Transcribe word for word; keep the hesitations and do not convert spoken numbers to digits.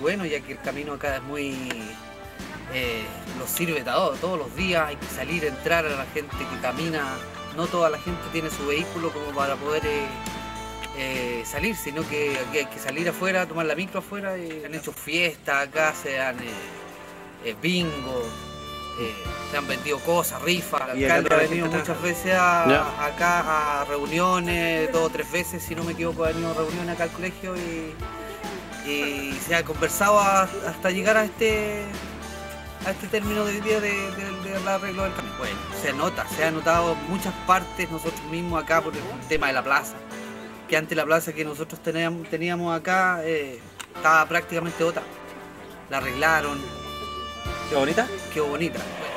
bueno, ya que el camino acá es muy... Eh, los sirve todo, todos los días hay que salir, entrar a la gente que camina. No toda la gente tiene su vehículo como para poder eh, eh, salir, sino que aquí hay que salir afuera, tomar la micro afuera. Y se han hecho fiestas acá, se han eh, eh, bingo, eh, se han vendido cosas, rifas. El Y alcalde acá ha la venido gente muchas trabaja. veces a, Ya. acá a reuniones, dos o tres veces, si no me equivoco, ha venido a reuniones acá al colegio y, y se ha conversado a- hasta llegar a este a este término de día de, de, del arreglo del camino. Bueno, se nota, se ha notado en muchas partes nosotros mismos acá por el tema de la plaza. Que antes la plaza que nosotros teníamos, teníamos acá eh, estaba prácticamente otra. La arreglaron, ¿Qué bonita? quedó bonita.